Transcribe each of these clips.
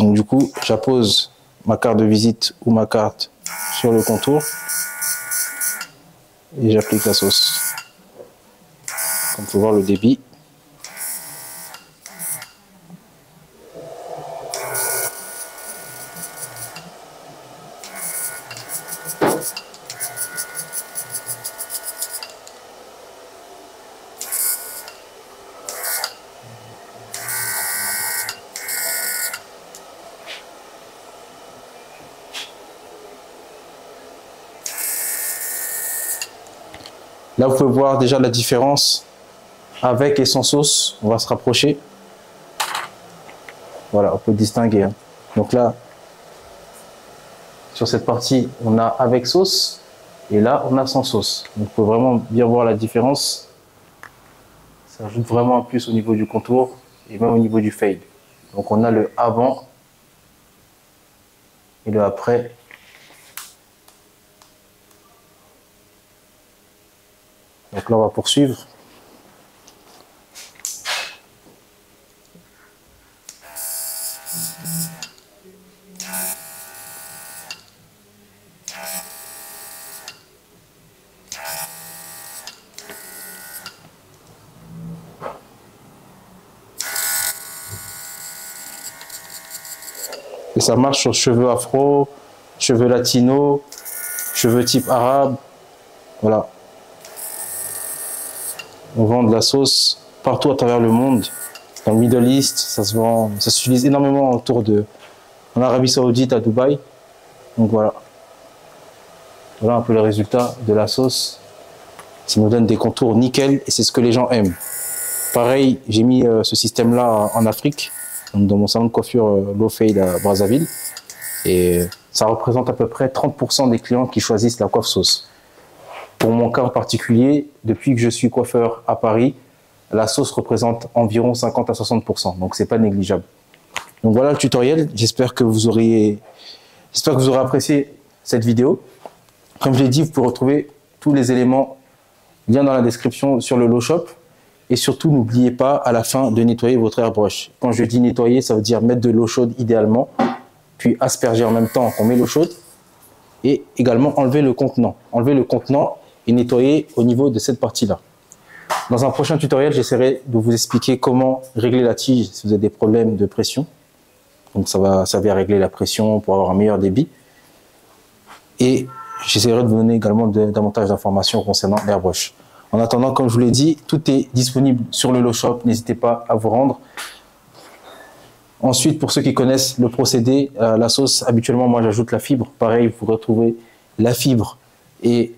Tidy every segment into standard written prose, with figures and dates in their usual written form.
Donc du coup, j'appose ma carte de visite ou ma carte sur le contour et j'applique la sauce. Comme vous pouvez voir le débit. Là, vous pouvez voir déjà la différence avec et sans sauce. On va se rapprocher. Voilà, on peut distinguer. Donc là, sur cette partie, on a avec sauce. Et là, on a sans sauce. Donc, vous pouvez vraiment bien voir la différence. Ça ajoute vraiment un plus au niveau du contour et même au niveau du fade. Donc, on a le avant et le après. Donc là, on va poursuivre. Et ça marche sur cheveux afro, cheveux latinos, cheveux type arabe. Voilà. On vend de la sauce partout à travers le monde. Dans le Middle East, ça se vend, ça s'utilise énormément en Arabie Saoudite, à Dubaï. Donc voilà. Voilà un peu le résultat de la sauce. Ça nous donne des contours nickel et c'est ce que les gens aiment. Pareil, j'ai mis ce système-là en Afrique, dans mon salon de coiffure Low Fade à Brazzaville. Et ça représente à peu près 30% des clients qui choisissent la coiffe sauce. Pour mon cas en particulier, depuis que je suis coiffeur à Paris, la sauce représente environ 50 à 60%, donc c'est pas négligeable. Donc voilà le tutoriel, j'espère que vous aurez apprécié cette vidéo. Comme je l'ai dit, vous pouvez retrouver tous les éléments, lien dans la description sur le Low Shop. Et surtout, n'oubliez pas à la fin de nettoyer votre airbrush. Quand je dis nettoyer, ça veut dire mettre de l'eau chaude idéalement, puis asperger en même temps qu'on met l'eau chaude, et également enlever le contenant. Enlever le contenant et nettoyer au niveau de cette partie-là. Dans un prochain tutoriel, j'essaierai de vous expliquer comment régler la tige si vous avez des problèmes de pression. Donc ça va servir à régler la pression pour avoir un meilleur débit. Et j'essaierai de vous donner également davantage d'informations concernant l'airbrush. En attendant, comme je vous l'ai dit, tout est disponible sur le Low Shop. N'hésitez pas à vous rendre. Ensuite, pour ceux qui connaissent le procédé, la sauce, habituellement, moi, j'ajoute la fibre. Pareil, vous retrouvez la fibre et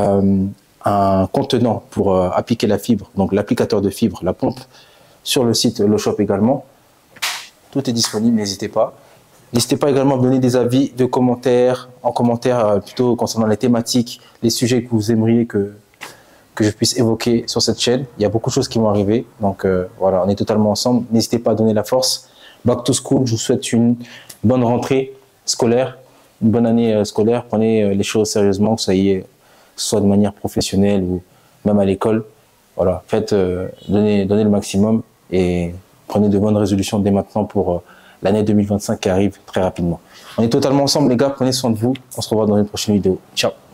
un contenant pour appliquer la fibre, donc l'applicateur de fibre, la pompe, sur le site Low Shop également. Tout est disponible, n'hésitez pas. N'hésitez pas également à me donner des avis, en commentaire plutôt concernant les thématiques, les sujets que vous aimeriez que je puisse évoquer sur cette chaîne. Il y a beaucoup de choses qui vont arriver, donc voilà, on est totalement ensemble. N'hésitez pas à donner la force. Back to school, je vous souhaite une bonne rentrée scolaire, une bonne année scolaire. Prenez les choses sérieusement, que ce soit de manière professionnelle ou même à l'école. Voilà, donnez le maximum et prenez de bonnes résolutions dès maintenant pour l'année 2025 qui arrive très rapidement. On est totalement ensemble les gars, prenez soin de vous. On se revoit dans une prochaine vidéo. Ciao.